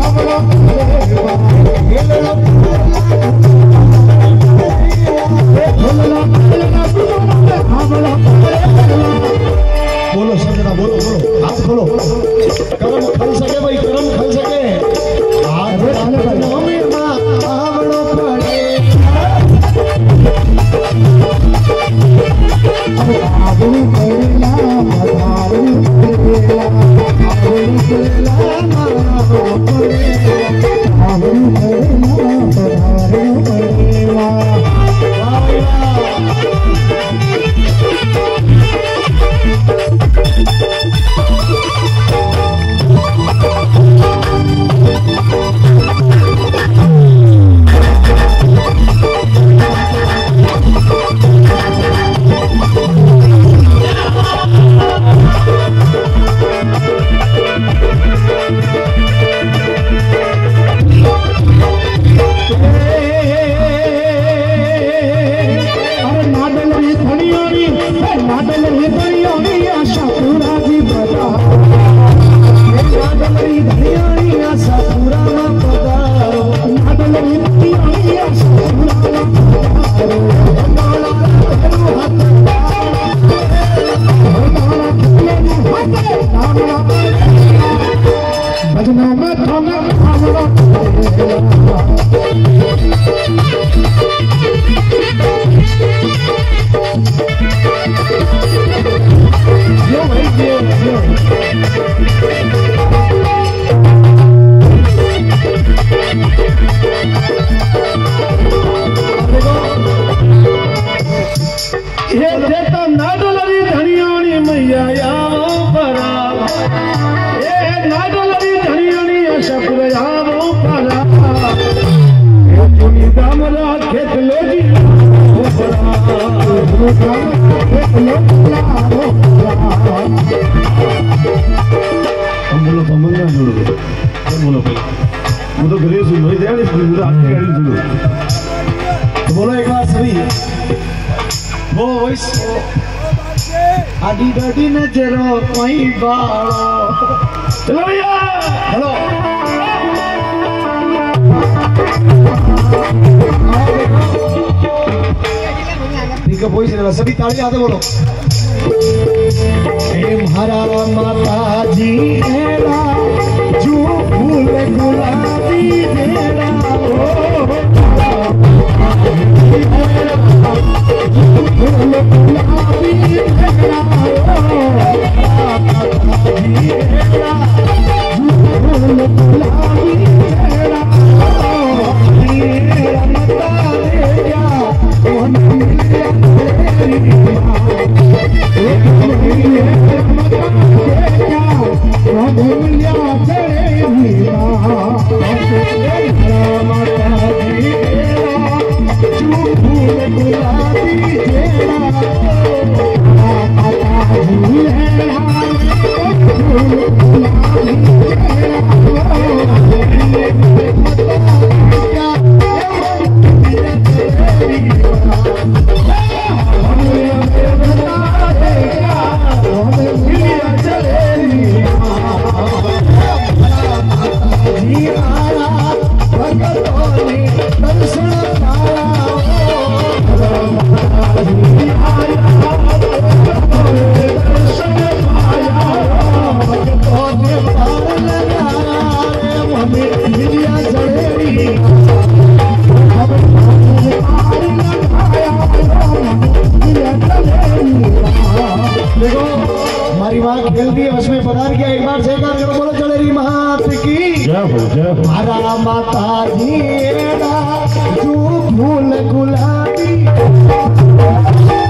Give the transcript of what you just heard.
बोलो सजना, बोलो बोलो, हाथ खोलो। करम खल सके भाई, करम खल सके। हाथ में आवड़ो पड़े, आवड़ी पड़ेला, आवड़ी पड़ेला, आवड़ी पड़ेला, आवड़ी पड़ेला, आवड़ी पड़ेला। बोलो एक बार सभी, वो वॉइस आडी डाडी नजरो कोई बालो। चलो भैया, हेलो ठीक है, वॉइस सभी ताली आते बोलो। हमारा माता जी हेरा जो फूल गुलाबी हेरा, हरा माता जी जो फूल गुलाबी